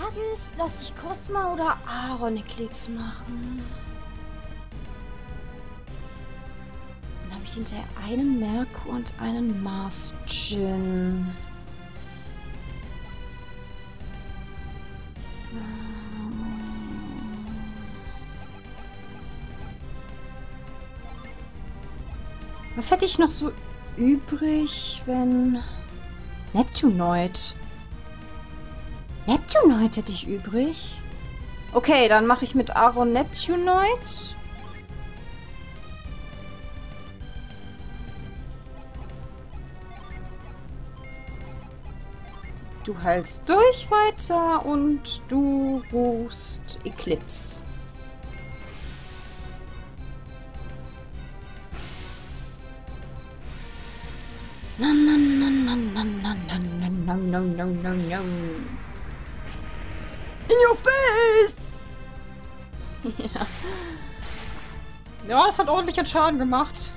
ist, lasse ich Cosma oder Aaron Eclipse machen. Dann habe ich hinterher einen Merkur und einen Mars Djinn. Was hätte ich noch so übrig, wenn... Neptunoid. Neptunoid hätte ich übrig. Okay, dann mache ich mit Aaron Neptunoid. Du heilst durch weiter und du rufst Eclipse. No, no, no, no, no, no, no, no, no, no, no. In your face! Ja. Ja, es hat ordentlich Schaden gemacht.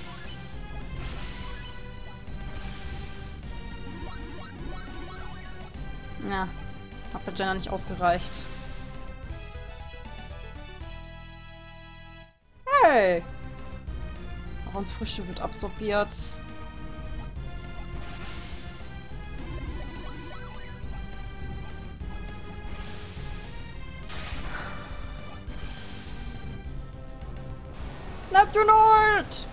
Ja, hat bei Jenna nicht ausgereicht. Hey! Aarons Frische wird absorbiert. Neptunoid!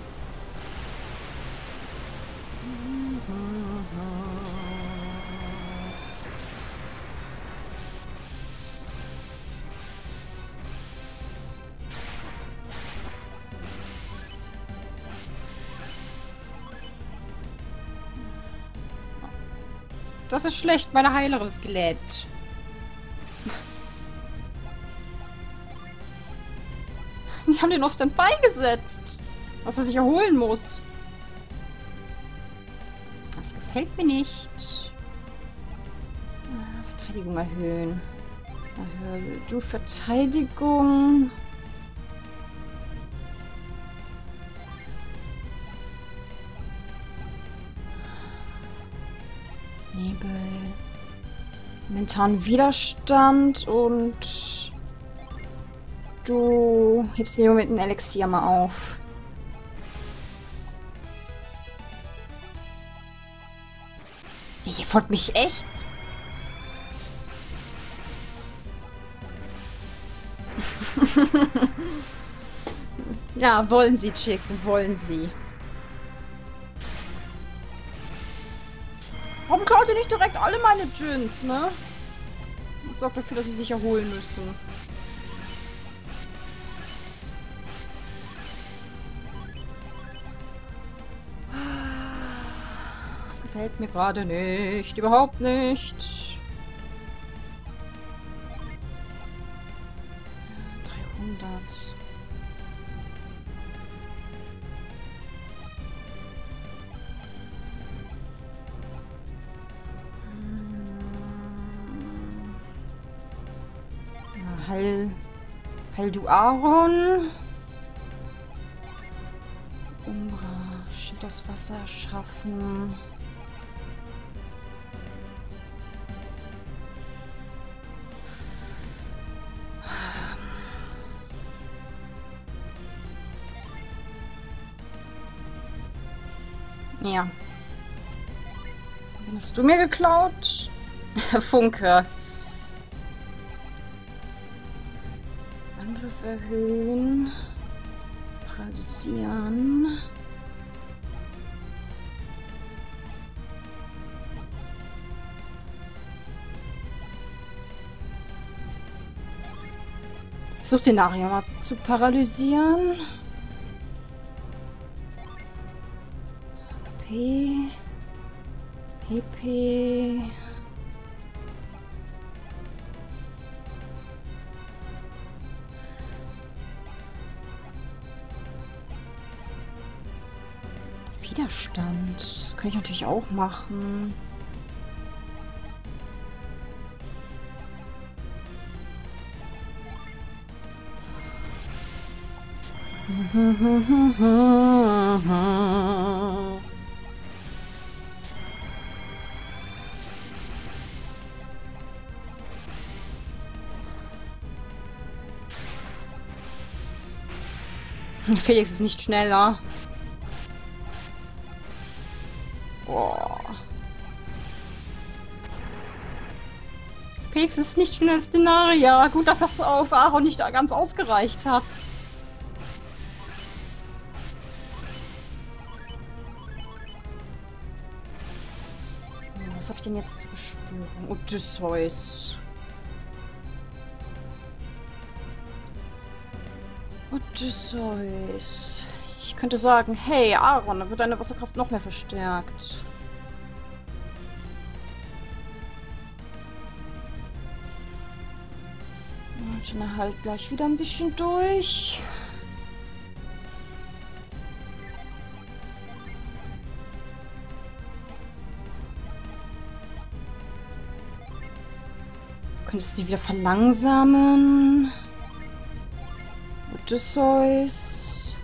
Das ist schlecht, meine Heilerin ist gelähmt. Die haben den auf Standby gesetzt. Was er sich erholen muss. Das gefällt mir nicht. Verteidigung erhöhen. Erhöhe du Verteidigung. Nebel. Momentanen Widerstand und du hebst dir mit einem Elixier mal auf. Ihr folgt mich echt? Ja, wollen Sie, Chicken, wollen Sie. Warum klaut ihr nicht direkt alle meine Djinns, ne? Und sorgt dafür, dass sie sich erholen müssen. Das gefällt mir gerade nicht. Überhaupt nicht. 300. Heil du Aaron. Umbra, Schild aus Wasser schaffen. Ja. Wen hast du mir geklaut? Funke. Angriff erhöhen. Paralysieren. Versuch den Aria mal zu paralysieren. PP. Widerstand. Das kann ich natürlich auch machen. Felix ist nicht schneller. Boah. Felix ist nicht schneller als Denaria. Gut, dass das auf Aaron nicht ganz ausgereicht hat. Was habe ich denn jetzt zu beschwören? Odysseus. Odysseus. Ich könnte sagen, hey Aaron, dann wird deine Wasserkraft noch mehr verstärkt. Und dann halt gleich wieder ein bisschen durch. Könntest du sie wieder verlangsamen? Odysseus.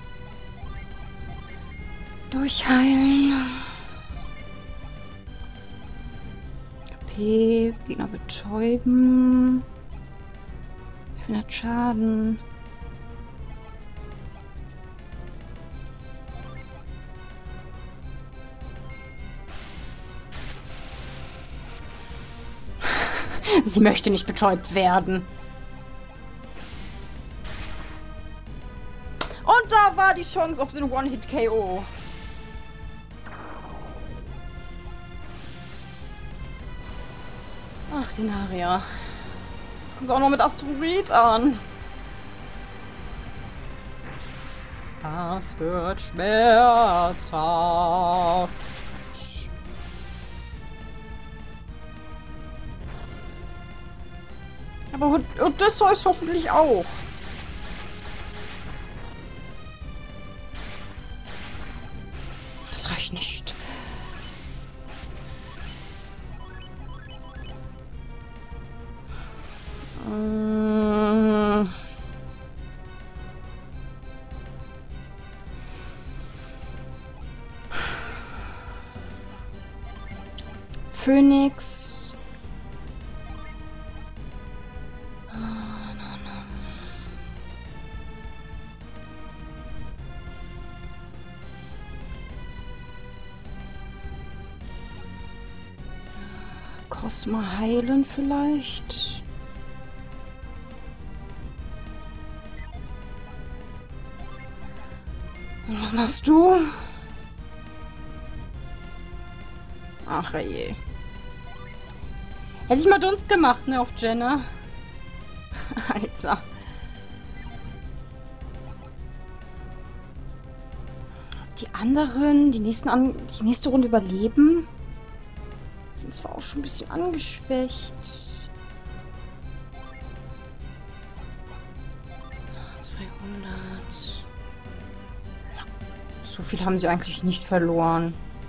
Durchheilen. KP. Gegner betäuben. 400 Schaden. Sie möchte nicht betäubt werden. Und da war die Chance auf den One-Hit-KO. Ach, Denaria. Jetzt kommt auch noch mit Asteroid an. Das wird schmerzhaft. Aber Odysseus hoffentlich auch. Das reicht nicht. Phönix. Cosma heilen vielleicht? Und was machst du? Ach je. Hätte ich mal Dunst gemacht, ne, auf Jenna. Alter. Die anderen, die nächste Runde überleben? Sind zwar auch schon ein bisschen angeschwächt. 200. So viel haben sie eigentlich nicht verloren.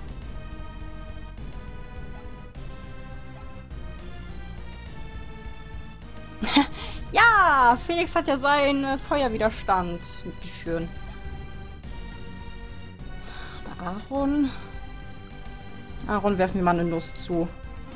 Ja, Felix hat ja seinen Feuerwiderstand. Wie schön. Aber Aaron werfen wir mal eine Nuss zu.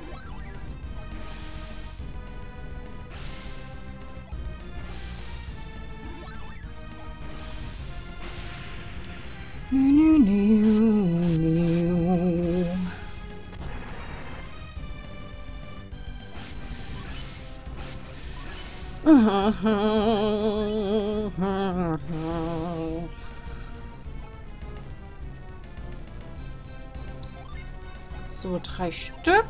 So, 3 Stück.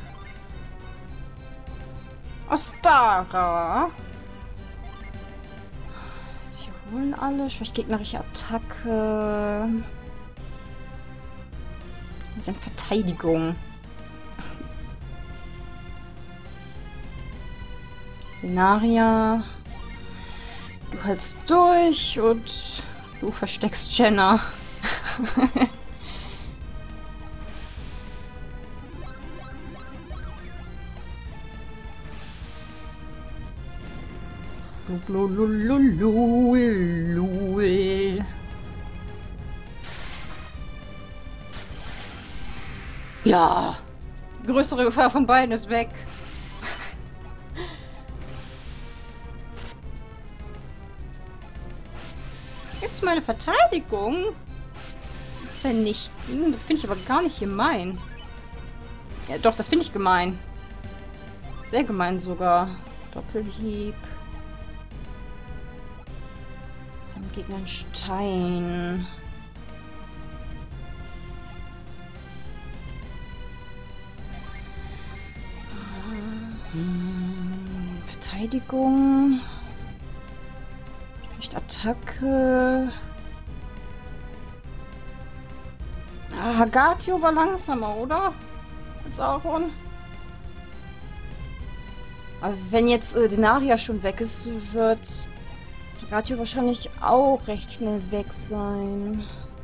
Ostara. Die holen alle. Schwächt gegnerische Attacke. Das ist Verteidigung. Denaria. Du hältst durch und du versteckst Jenna. Ja, die größere Gefahr von beiden ist weg. Jetzt erhöhst du meine Verteidigung? Das ist ja nicht... das finde ich aber gar nicht gemein. Ja, doch, das finde ich gemein. Sehr gemein sogar. Doppelhieb. Vom Gegner ein Stein. Verteidigung. Vielleicht Attacke. Ah, Hagatio war langsamer, oder? Als Aaron. Aber wenn jetzt Denaria schon weg ist, wird Hagatio wahrscheinlich auch recht schnell weg sein.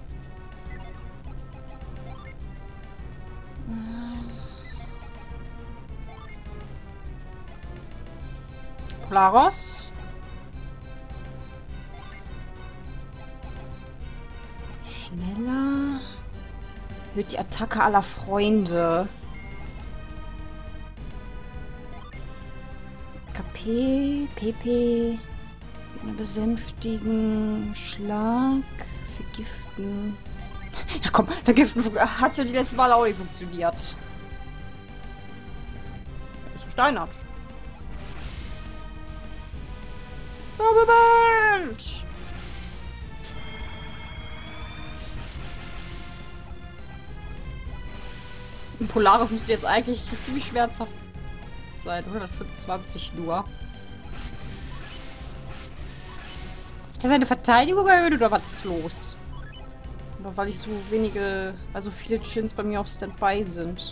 Polaros. Schneller. Wird die Attacke aller Freunde. KP, PP. Besänftigen. Schlag. Vergiften. Ja komm, vergiften hat ja die letzten Mal auch nicht funktioniert. Ist versteinert. Zauberwelt! Polaris müsste jetzt eigentlich ziemlich schmerzhaft sein. 125 nur. Ist das eine Verteidigung erhöht oder was ist los? Oder weil ich so wenige, also viele Chins bei mir auf Standby sind.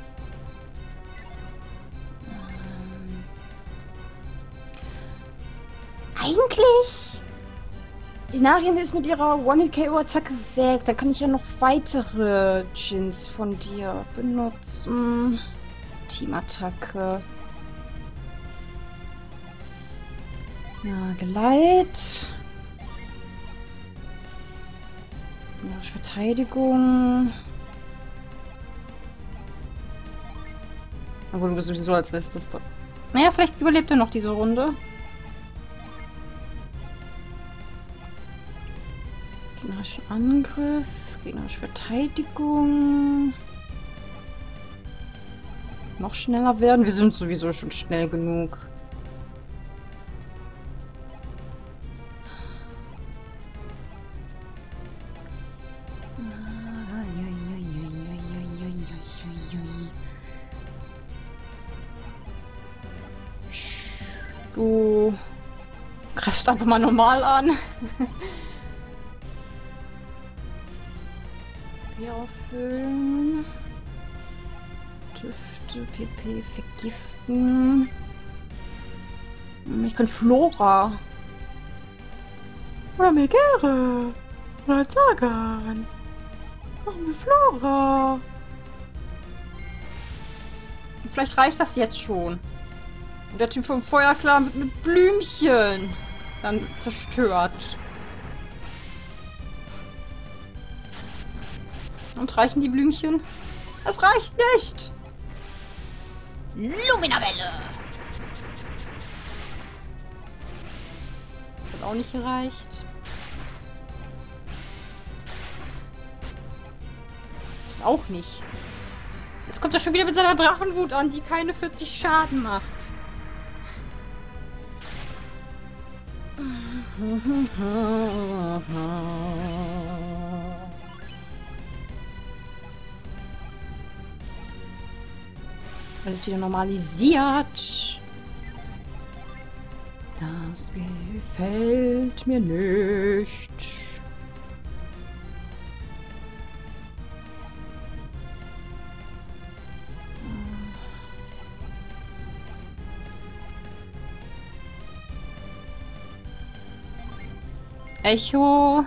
Eigentlich? Denarium ist mit ihrer One-Hit-KO-Attacke weg. Da kann ich ja noch weitere Chins von dir benutzen. Teamattacke. Ja, Geleit. Ja, Verteidigung. Aber du bist sowieso als letztes drin. Naja, vielleicht überlebt er noch diese Runde. Gegnerischen Angriff, gegnerische Verteidigung. Noch schneller werden. Wir sind sowieso schon schnell genug. Du greifst einfach mal normal an. Auffüllen. Düfte, PP, vergiften. Ich kann Flora. Oder Megere. Oder Zagan. Machen wir Flora. Vielleicht reicht das jetzt schon. Und der Typ vom Feuerklar wird mit Blümchen dann zerstört. Und reichen die Blümchen? Es reicht nicht! Luminawelle! Das hat auch nicht gereicht. Das auch nicht. Jetzt kommt er schon wieder mit seiner Drachenwut an, die keine 40 Schaden macht. Alles wieder normalisiert. Das gefällt mir nicht. Echo.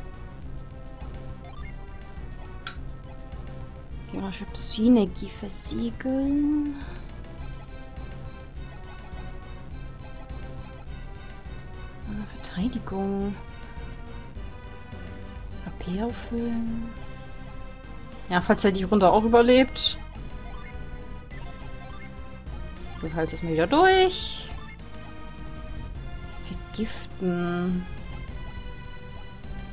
Gegnerische Psy-Energie versiegeln. Verteidigung. HP auffüllen. Ja, falls er die Runde auch überlebt. Du haltst es mal wieder durch. Vergiften.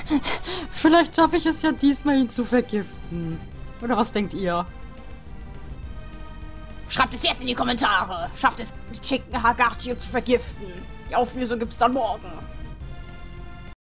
Vielleicht schaffe ich es ja diesmal, ihn zu vergiften. Oder was denkt ihr? Schreibt es jetzt in die Kommentare. Schafft es, Chicken Hagatio zu vergiften. Die Auflösung gibt's dann morgen.